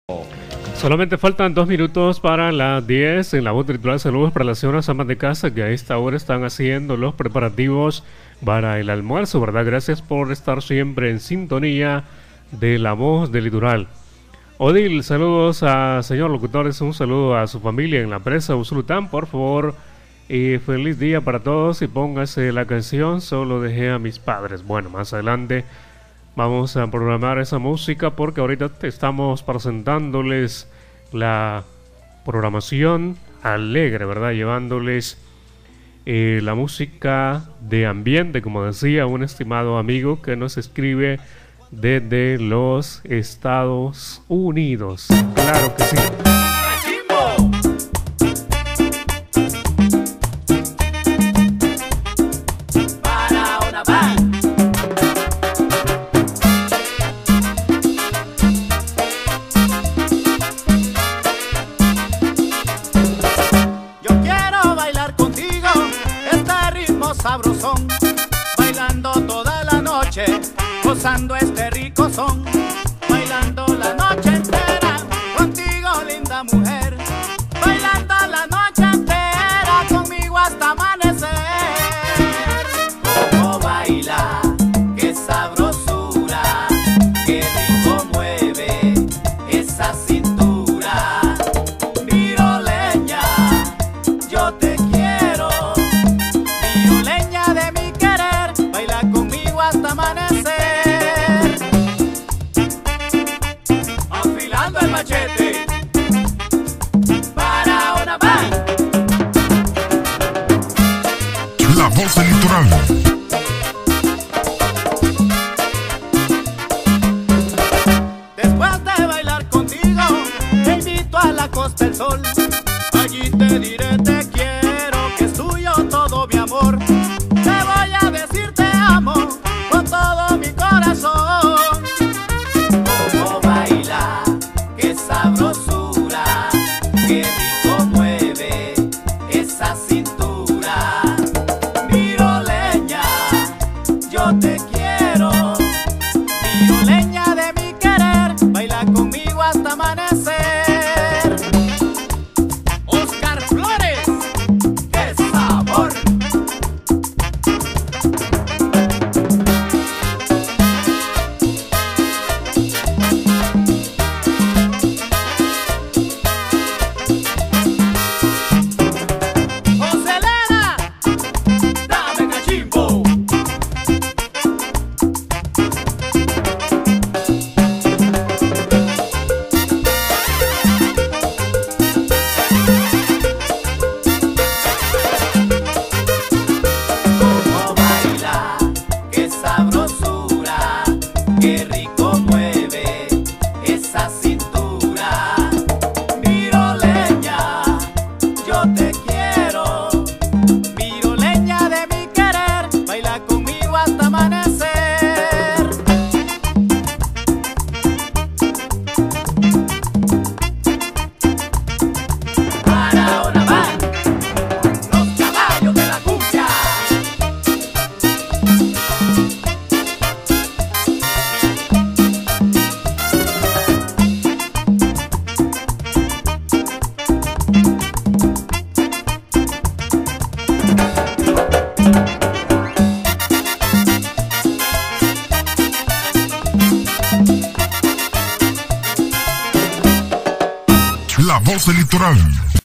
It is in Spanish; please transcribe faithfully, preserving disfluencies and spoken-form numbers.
Solamente faltan dos minutos para las diez. En la voz virtual, saludos para las señoras amas de casa que a esta hora están haciendo los preparativos para el almuerzo, ¿verdad? Gracias por estar siempre en sintonía de la voz del litoral. Odil, saludos a señor locutores, un saludo a su familia en la presa Usulután, por favor, y feliz día para todos, y póngase la canción Solo dejé a mis padres. Bueno, más adelante vamos a programar esa música porque ahorita te estamos presentándoles la programación alegre, ¿verdad? Llevándoles eh, la música de ambiente, como decía un estimado amigo que nos escribe desde los Estados Unidos. Claro que sí. Sabrosón, bailando toda la noche, gozando este rico son, bailando la noche entera, contigo linda mujer, bailando la noche entera, conmigo hasta amanecer. Cómo baila, qué sabrosura, qué rico mueve esa cintura, viroleña, yo te quiero. Afilando el machete para una band. La voz del litoral. Después de bailar contigo, te invito a la Costa del Sol. Allí te diré te quiero, que es tuyo todo mi amor. Te voy a decir te amo con todo mi corazón. Cómo baila, qué sabrosura, qué rico mueve esa cintura. Viroleña, yo te quiero. Viroleña de mi querer, baila conmigo hasta amanecer. Oscar Flores, qué sabor. Qué rico mueve esa cintura. Viroleña, yo te quiero. Viroleña de mi querer, baila conmigo hasta amanecer. Para una band, los caballos de la cumbia. La voz del litoral.